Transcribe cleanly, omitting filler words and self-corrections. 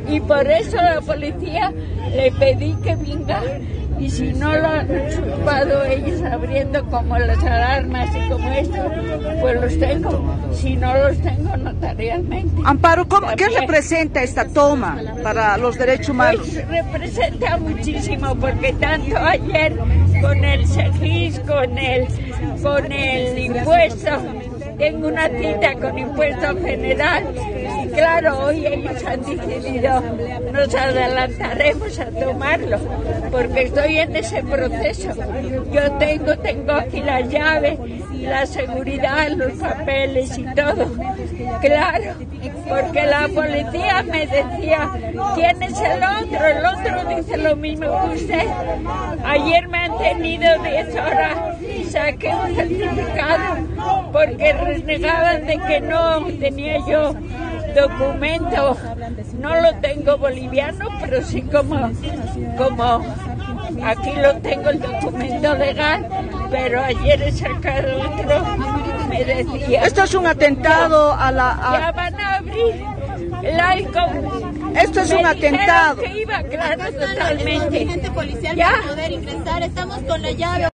Y por eso la policía le pedí que venga. Y si no lo han chupado ellos abriendo como las alarmas y como esto, pues los tengo. Si no los tengo notarialmente. Amparo, ¿qué representa esta toma para los derechos humanos? Pues representa muchísimo, porque tanto ayer con el SEGIS, con el impuesto, tengo una cita con impuesto general y claro, hoy ellos han decidido, nos adelantaremos a tomarlo, porque estoy en ese proceso. Yo tengo aquí las llaves, la seguridad, los papeles y todo. Claro, porque la policía me decía, ¿quién es el otro? El otro dice lo mismo que usted. Ayer me han tenido 10 horas y saqué un certificado porque renegaban de que no tenía yo documento. No lo tengo boliviano, pero sí como aquí lo tengo el documento legal, pero ayer he sacado otro, me decía... Esto es un atentado a la... Ya van a abrir el Alcon. Esto es un atentado. Que iba, claro, totalmente. El dirigente policial ya. para poder ingresar, estamos con la llave.